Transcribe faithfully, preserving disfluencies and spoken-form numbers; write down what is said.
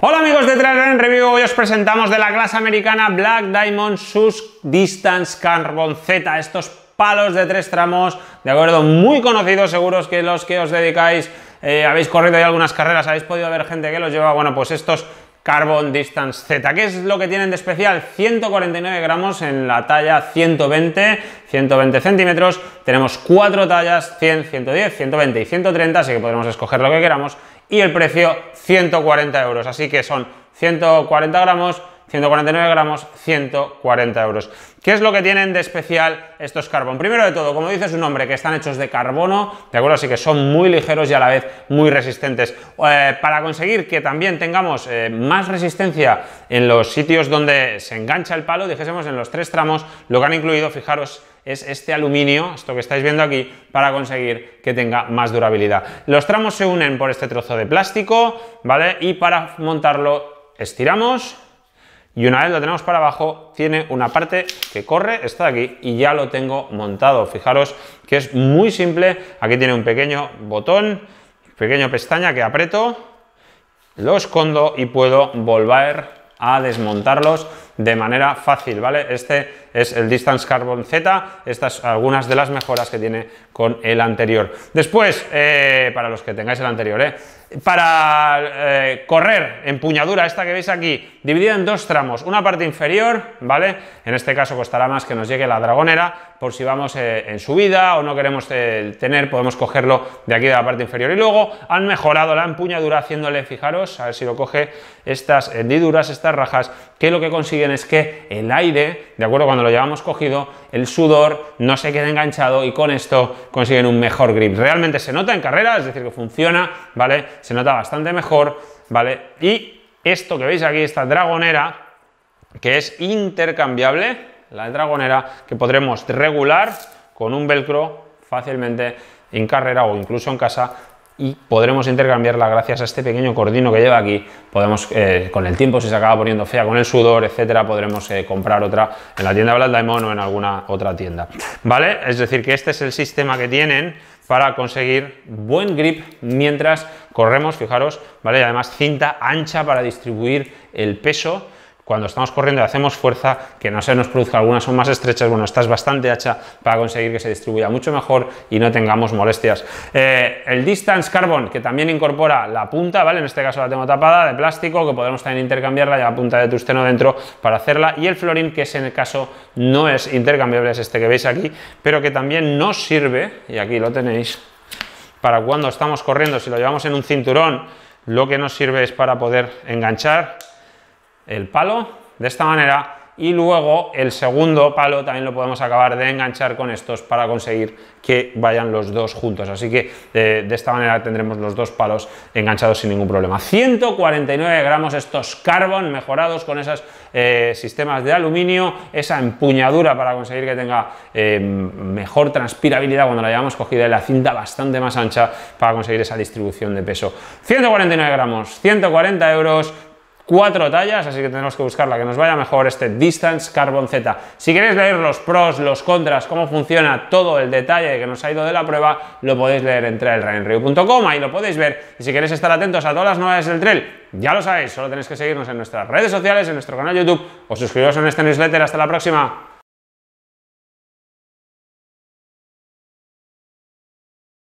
Hola amigos de Trail Review, hoy os presentamos de la clase americana Black Diamond sus Distance Carbon Z, estos palos de tres tramos, de acuerdo, muy conocidos, seguros que los que os dedicáis, eh, habéis corrido ya algunas carreras, habéis podido ver gente que los lleva, bueno, pues estos Carbon Distance Z. ¿Qué es lo que tienen de especial? ciento cuarenta y nueve gramos en la talla ciento veinte, ciento veinte centímetros, tenemos cuatro tallas, cien, ciento diez, ciento veinte y ciento treinta, así que podremos escoger lo que queramos, y el precio ciento cuarenta euros, así que son ciento cuarenta gramos, ciento cuarenta y nueve gramos, ciento cuarenta euros. ¿Qué es lo que tienen de especial estos Carbon? Primero de todo, como dice su nombre, que están hechos de carbono, ¿de acuerdo? Así que son muy ligeros y a la vez muy resistentes. Eh, para conseguir que también tengamos eh, más resistencia en los sitios donde se engancha el palo, dijésemos en los tres tramos, lo que han incluido, fijaros, es este aluminio, esto que estáis viendo aquí, para conseguir que tenga más durabilidad. Los tramos se unen por este trozo de plástico, ¿vale? Y para montarlo estiramos, y una vez lo tenemos para abajo, tiene una parte que corre, está aquí, y ya lo tengo montado. Fijaros que es muy simple, aquí tiene un pequeño botón, pequeña pestaña que aprieto, lo escondo y puedo volver a desmontarlos de manera fácil, ¿vale? Este es el Distance Carbon Z, estas son algunas de las mejoras que tiene con el anterior. Después, eh, para los que tengáis el anterior, ¿eh? para eh, correr, empuñadura, esta que veis aquí, dividida en dos tramos, una parte inferior, ¿vale? En este caso costará más que nos llegue la dragonera, por si vamos eh, en subida o no queremos eh, tener, podemos cogerlo de aquí de la parte inferior. Y luego han mejorado la empuñadura haciéndole, fijaros, a ver si lo coge, estas hendiduras, estas rajas, que lo que consiguen es que el aire, de acuerdo, cuando lo llevamos cogido, el sudor no se quede enganchado y con esto consiguen un mejor grip. Realmente se nota en carrera, es decir, que funciona, ¿vale? Se nota bastante mejor, ¿vale? Y esto que veis aquí, esta dragonera, que es intercambiable, la dragonera que podremos regular con un velcro fácilmente en carrera o incluso en casa, y podremos intercambiarla gracias a este pequeño cordino que lleva aquí. Podemos, eh, con el tiempo, si se acaba poniendo fea con el sudor, etcétera, podremos eh, comprar otra en la tienda Black Diamond o en alguna otra tienda, ¿vale? Es decir, que este es el sistema que tienen para conseguir buen grip mientras corremos, fijaros, ¿vale? Y además cinta ancha para distribuir el peso. Cuando estamos corriendo y hacemos fuerza, que no se nos produzca, algunas son más estrechas, bueno, esta es bastante ancha para conseguir que se distribuya mucho mejor y no tengamos molestias. Eh, el Distance Carbon, que también incorpora la punta, ¿vale? En este caso la tengo tapada, de plástico, que podemos también intercambiarla, lleva punta de tusteno dentro para hacerla, y el florín, que es en el caso no es intercambiable, es este que veis aquí, pero que también nos sirve, y aquí lo tenéis, para cuando estamos corriendo, si lo llevamos en un cinturón, lo que nos sirve es para poder enganchar el palo de esta manera, y luego el segundo palo también lo podemos acabar de enganchar con estos para conseguir que vayan los dos juntos, así que eh, de esta manera tendremos los dos palos enganchados sin ningún problema. ciento cuarenta y nueve gramos estos Carbon mejorados con esos eh, sistemas de aluminio, esa empuñadura para conseguir que tenga eh, mejor transpirabilidad cuando la hayamos cogida, y la cinta bastante más ancha para conseguir esa distribución de peso. ciento cuarenta y nueve gramos, ciento cuarenta euros, cuatro tallas, así que tenemos que buscar la que nos vaya mejor, este Distance Carbon Z. Si queréis leer los pros, los contras, cómo funciona todo el detalle que nos ha ido de la prueba, lo podéis leer en trail running review punto com, ahí lo podéis ver. Y si queréis estar atentos a todas las novedades del trail, ya lo sabéis, solo tenéis que seguirnos en nuestras redes sociales, en nuestro canal YouTube, o suscribiros en este newsletter. Hasta la próxima.